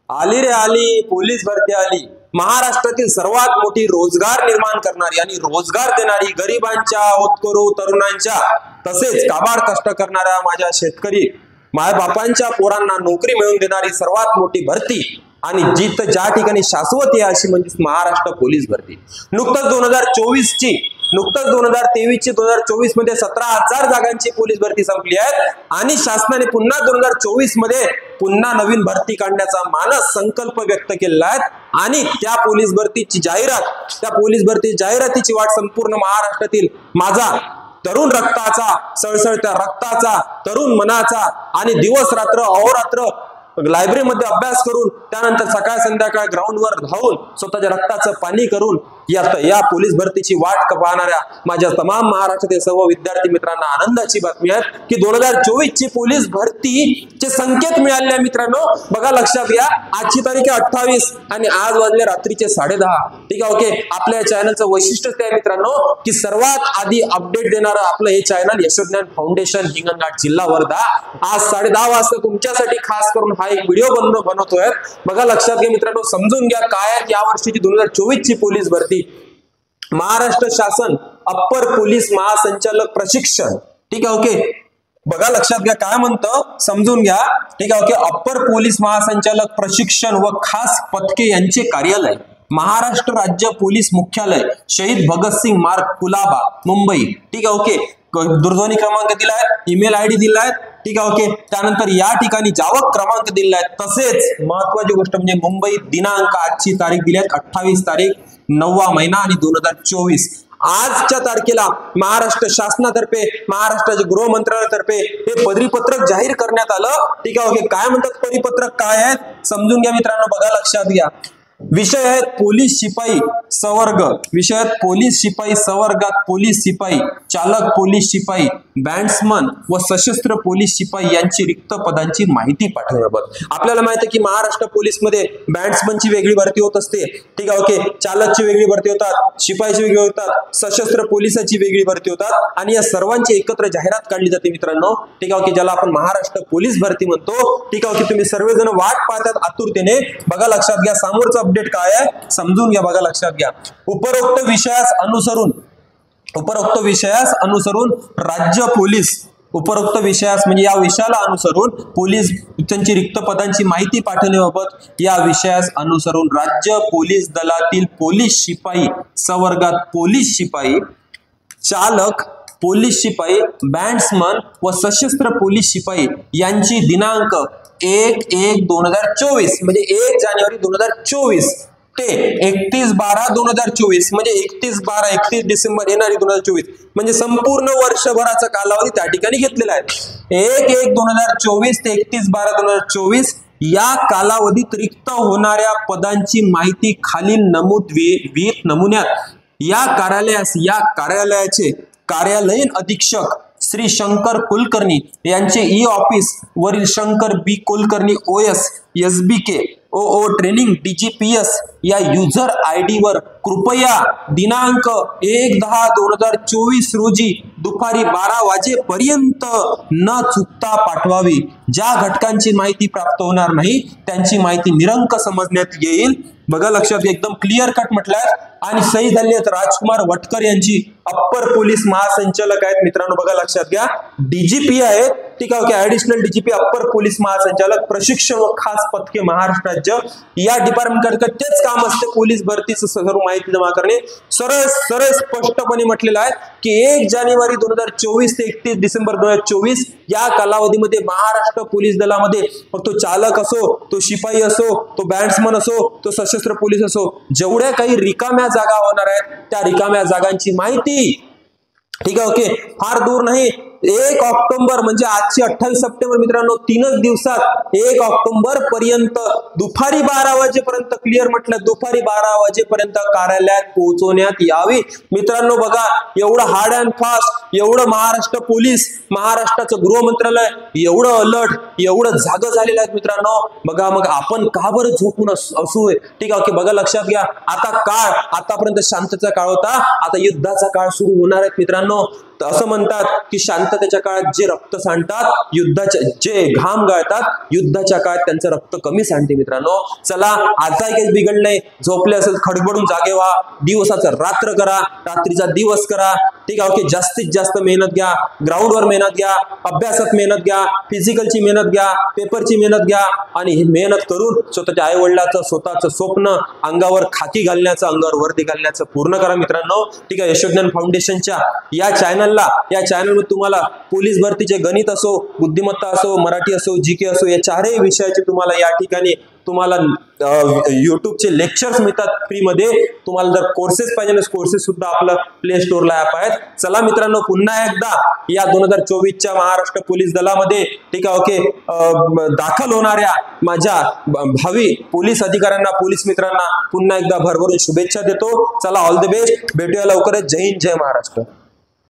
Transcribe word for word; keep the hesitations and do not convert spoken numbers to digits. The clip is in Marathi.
आली रे आली, पोलीस भरती आली. महाराष्ट्रातील सर्वात मोठी रोजगार निर्माण करणारी आणि रोजगार देणारी, गरिबांच्या, होतकरू तरुणांच्या तसेच काबाड कष्ट करणाऱ्या माझ्या शेतकरी मायबापांच्या पोरांना नोकरी मिळवून देणारी सर्वात मोठी भरती आणि जित ज्या ठिकाणी शाश्वत आहे अशी म्हणजे महाराष्ट्र पोलीस भरती. नुकतंच दोन हजार चोवीस ची नुकतंच दोन हजार तेवीस ची दोन हजार चोवीस मध्ये सतरा हजार जागांची पोलीस भरती संपली आहे आणि शासनाने पुन्हा दोन हजार चोवीस मध्ये पुन्हा नवीन भरती काढण्याचा मानस संकल्प व्यक्त केलेला आहे. आणि त्या पोलीस भरतीची जाहिरात त्या पोलीस भरती जाहिरातीची वाट संपूर्ण महाराष्ट्रातील माझा तरुण रक्ताचा, सळसळत्या रक्ताचा, तरुण मनाचा आणि दिवस रात्र अहोरात्र लायब्ररीमध्ये अभ्यास करून त्यानंतर सकाळ संध्याकाळ ग्राउंडवर धावून स्वतःच्या रक्ताचं पाणी करून या या पोलीस भरतीची वाट पाहणाऱ्या माझ्या तमाम महाराष्ट्रातील सर्व विद्यार्थी मित्रांना आनंदाची बातमी आहे की दोन हजार चोवीस ची पोलीस भरतीचे संकेत मिळाले मित्रांनो. बघा लक्षात घ्या, आजची तारीख आहे अठ्ठावीस आणि आज वाजले रात्रीचे साडे दहा. ठीक आहे, ओके. आपल्या चॅनलचं वैशिष्ट्य आहे मित्रांनो की सर्वात आधी अपडेट देणारं आपलं हे चॅनल यशोज्ञान फाउंडेशन हिंगणघाट जिल्हा वर्धा आज साडे दहा वाजता तुमच्यासाठी खास करून हा एक व्हिडिओ बनव बनवतोय. बघा लक्षात घ्या मित्रांनो, समजून घ्या काय आहे या वर्षीची दोन हजार चोवीस ची पोलीस भरती. महाराष्ट्र शासन अप्पर पोलीस महासंचालक प्रशिक्षण. ठीक आहे, ओके. बघा लक्षात घ्या काय म्हणतं, समजून घ्या. ठीक आहे, ओके. अप्पर पोलीस महासंचालक प्रशिक्षण व खास पथके यांचे कार्यालय महाराष्ट्र राज्य पोलीस मुख्यालय शहीद भगतसिंग मार्ग कुलाबा मुंबई. ठीक आहे, ओके. दूरध्वनी क्रमांक दिलाय, ईमेल आयडी दिलाय. ठीक आहे, ओके. त्यानंतर या ठिकाणी जावक क्रमांक दिलाय. तसेच महत्वाची गोष्ट म्हणजे मुंबई दिनांक आजची तारीख दिली आहे अठ्ठावीस तारीख नववा महिना आणि दोन हजार चोवीस. आजच्या तारखेला महाराष्ट्र शासनातर्फे महाराष्ट्राच्या गृह मंत्रालयातर्फे हे परिपत्रक जाहीर करण्यात आलं. ठीक आहे, ओके. काय म्हणतात परिपत्रक काय आहे समजून घ्या मित्रांनो. बघा लक्षात घ्या, विषय आहेत पोलीस शिपाई सवर्ग. विषय आहेत पोलीस शिपाई सवर्गात पोलीस शिपाई, चालक पोलीस शिपाई, बॅट्समन व सशस्त्र पोलीस शिपाई यांची रिक्त पदांची माहिती पाठवण्याबाबत. आपल्याला माहिती आहे की महाराष्ट्र पोलीस मध्ये बॅट्समनची वेगळी भरती होत असते. ठीक आहे, ओके. चालकची वेगळी भरती होतात, शिपाईची वेगळी होतात, सशस्त्र पोलिसाची वेगळी भरती होतात आणि या सर्वांची एकत्र जाहिरात काढली जाते मित्रांनो. ठीक आहे, ओके. ज्याला आपण महाराष्ट्र पोलीस भरती म्हणतो. ठीक आहे, ओके. तुम्ही सर्वजण वाट पाहतात आतुरतेने. बघा लक्षात घ्या, समोरचा अपडेट काय आहे समजून घ्या. बघा लक्षात घ्या, उपरोक्त विषयास अनुसरून उपरोक्त विषयास अनुसरून राज्य पोलीस उपरोक्त विषयास म्हणजे या विषयाला अनुसरून पोलीस त्यांची रिक्त पदांची माहिती पाठवण्याबाबत या विषयास अनुसरून राज्य पोलीस दलातील पोलीस शिपाई सवर्गात पोलीस शिपाई, चालक पोलीस शिपाई, बॅट्समन व सशस्त्र पोलीस शिपाई यांची दिनांक एक एक दोन हजार चोवीस म्हणजे एक जानेवारी दोन हजार चोवीस ते एकतीस बारा दोन हजार चोवीस म्हणजे एकतीस बारा एकतीस डिसेंबर येणारी दोन हजार चोवीस म्हणजे संपूर्ण वर्षभराचा कालावधी त्या ठिकाणी घेतलेला आहे. एक एक दोन हजार चोवीस ते एकतीस बारा दोन हजार चोवीस या कालावधीत रिक्त होणाऱ्या पदांची माहिती खालील नमूद विहित नमुन्यात या कार्यालयास या कार्यालयाचे कार्यालयीन अधीक्षक श्री शंकर कुलकर्णी यांचे ई ऑफिस वरील Shankar B Kulkarni O S S B K O O training DGPS या युजर आय डी वर कृपया दिनांक एक दहा दोन हजार चोवीस रोजी दुपारी बारा वाजेपर्यंत न चुकता पाठवावी. ज्या घटकांची माहिती प्राप्त होणार नाही त्यांची माहिती निरंक समजण्यात येईल. बघा लक्षात एकदम क्लिअर कट म्हटलंय आणि सही झाली आहेत राजकुमार वटकर यांची अप्पर पोलीस महासंचालक आहेत मित्रांनो. बघा लक्षात घ्या, डीजीपी आहेत. ठीक आहे, ओके. ऍडिशनल डीजीपी अप्पर पोलीस महासंचालक प्रशिक्षण व खास पथके महाराष्ट्र राज्य या डिपार्टमेंट तेच काम असते पोलीस भरतीचं सर्व माहिती जमा करणे. सरळ सरळ स्पष्टपणे म्हटलेलं आहे की एक जानेवारी दोन हजार चोवीस ते एकतीस डिसेंबर दोन हजार चोवीस या कालावधीमध्ये महाराष्ट्र पोलीस दलामध्ये मग तो चालक असो, तो शिपाई असो, तो बॅट्समन असो, तो सशस्त्र पोलीस असो, जेवढ्या काही रिकाम्या जागा होणार आहेत त्या रिकाम्या जागांची माहिती. ठीक आहे, ओके. फार दूर नाही, एक ऑक्टोबर म्हणजे आजची अठ्ठावीस सप्टेंबर मित्रांनो तीनच दिवसात एक ऑक्टोबर पर्यंत दुपारी बारा वाजेपर्यंत क्लिअर म्हटलं दुपारी बारा वाजेपर्यंत कार्यालयात पोहोचवण्यात यावी मित्रांनो. बघा एवढं हार्ड अँड फास्ट, एवढं महाराष्ट्र पोलीस महाराष्ट्राचं गृह मंत्रालय एवढं अलर्ट एवढं जागं झालेलं आहे मित्रांनो. बघा मग आपण का बरं झोपून असू. ठीक आहे, ओके. बघा लक्षात घ्या, आता काळ आतापर्यंत शांततेचा काळ होता, आता युद्धाचा काळ सुरू होणार आहे मित्रांनो. असं म्हणतात की शांततेच्या काळात जे रक्त सांडतात, युद्धाच्या जे घाम गाळतात, युद्धाच्या काळात त्यांचं रक्त कमी सांडते. मित्रांनो, चला आता काही बिघड नाही, झोपले असेल खडबडून जागे व्हा, दिवसाचं रात्र करा, रात्रीचा दिवस करा. ठीक आहे, ओके. जास्तीत जास्त मेहनत घ्या, ग्राउंडवर मेहनत घ्या, अभ्यासात मेहनत घ्या, फिजिकलची मेहनत घ्या, पेपरची मेहनत घ्या आणि ही मेहनत करून स्वतःच्या आई वडिलाचं स्वतःचं स्वप्न अंगावर खाकी घालण्याचं, अंगावर वर्दी घालण्याचं पूर्ण करा. मित्रांनो, ठीक आहे. यशोज्ञान फाउंडेशनच्या या चॅनलला या चॅनलवर तुम्हाला पोलीस भरतीचे गणित असो, बुद्धिमत्ता असो, मराठी असो, जी के असो, या चारही विषयाचे तुम्हाला या ठिकाणी तुम्हाला युट्यूबचे लेक्चर्स मिळतात फ्रीमध्ये. तुम्हाला जर कोर्सेस पाहिजे ना, कोर्सेस सुद्धा आपलं प्ले स्टोअरला ऍप आहेत. चला मित्रांनो, पुन्हा एकदा या दोन हजार चोवीसच्या महाराष्ट्र पोलीस दलामध्ये ठीक आहे, ओके, दाखल होणाऱ्या माझ्या भावी पोलीस अधिकाऱ्यांना, पोलीस मित्रांना पुन्हा एकदा भरभरून शुभेच्छा देतो. चला, ऑल द बेस्ट. भेटूया लवकरच. जय हिंद, जय महाराष्ट्र.